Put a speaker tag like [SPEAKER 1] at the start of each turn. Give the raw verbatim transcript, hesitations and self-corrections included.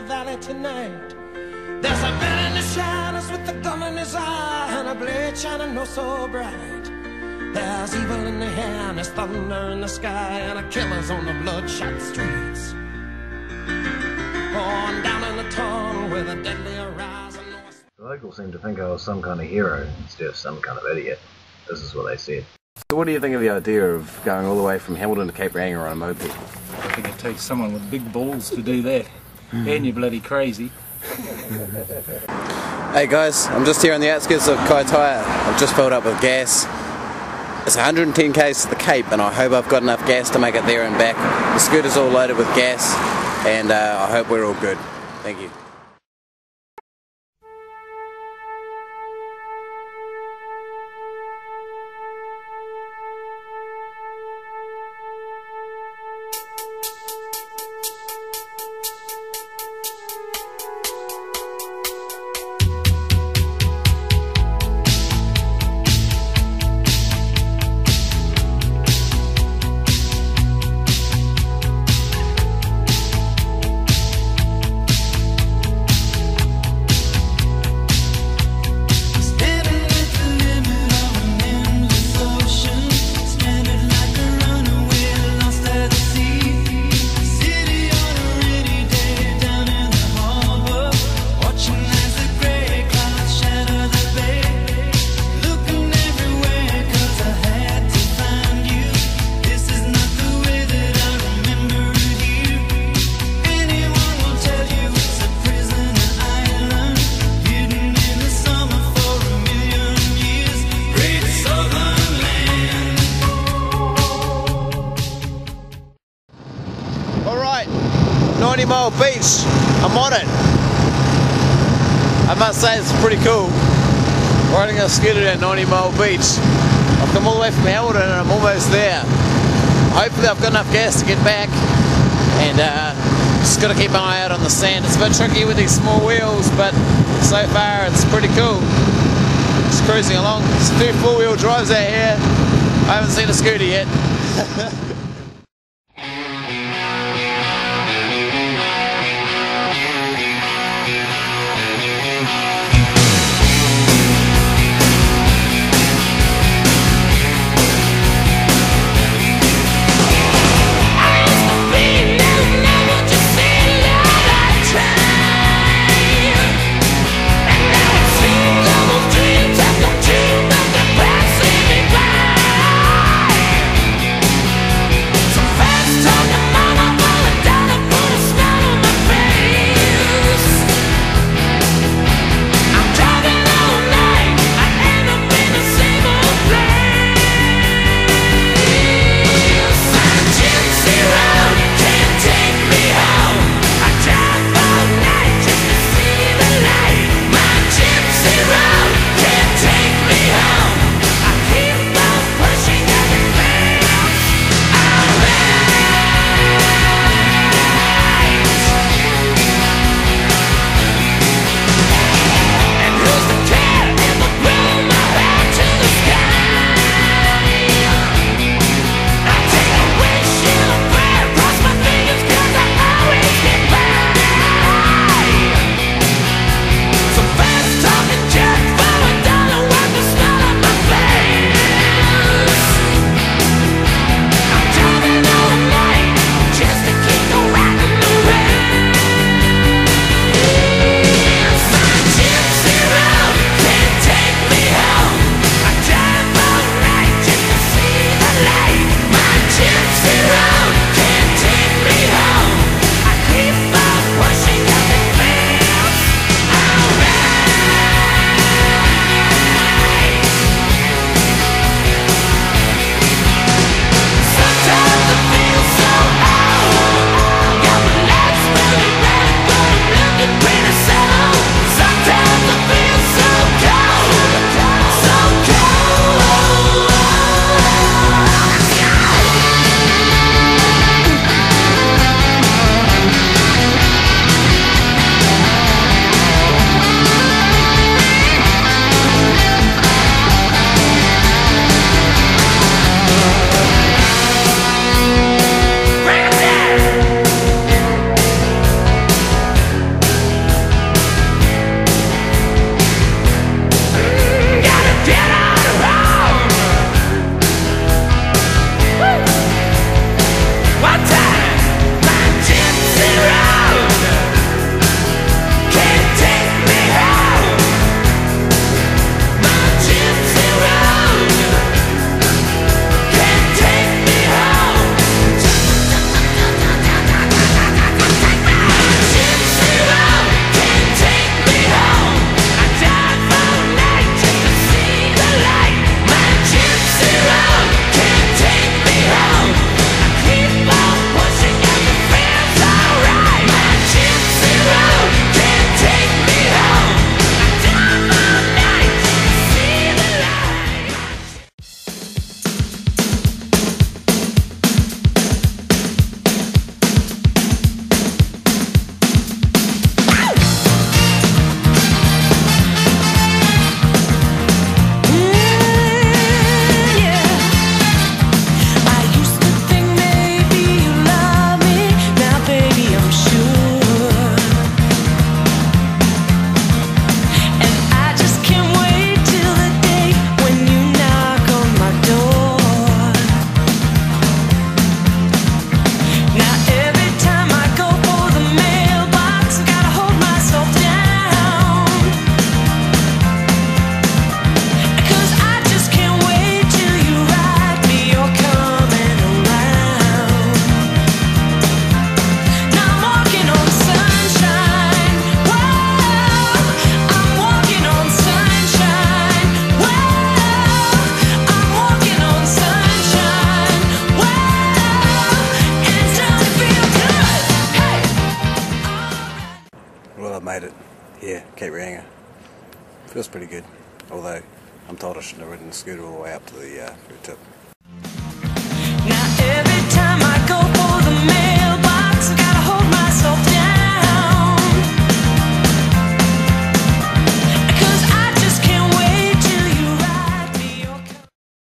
[SPEAKER 1] valley tonight. There's a man in the shadows with a gun in his eye and a blade shining oh so bright. There's evil in the air and there's thunder in the sky and a killer's on the bloodshot streets. On down in the tunnel with a deadly horizon.
[SPEAKER 2] The locals seem to think I was some kind of hero instead of some kind of idiot. This is what they said.
[SPEAKER 3] So what do you think of the idea of going all the way from Hamilton to Cape Reinga on a moped?
[SPEAKER 4] I think it takes someone with big balls to do that. And you're bloody crazy.
[SPEAKER 5] Hey guys, I'm just here on the outskirts of Kaitaia. I've just filled up with gas. It's one hundred ten k's to the Cape and I hope I've got enough gas to make it there and back. The scooter's all loaded with gas and uh, I hope we're all good. Thank you. ninety mile beach, I'm on it. I must say it's pretty cool riding a scooter at ninety mile beach. I've come all the way from Hamilton and I'm almost there. Hopefully I've got enough gas to get back and uh, just got to keep an eye out on the sand. It's a bit tricky with these small wheels, but so far it's pretty cool. Just cruising along. There's a few four wheel drives out here. I haven't seen a scooter yet.
[SPEAKER 3] made it here, Cape Reinga. Feels pretty good, although I'm told I shouldn't have ridden the scooter all the way up to the uh, tip.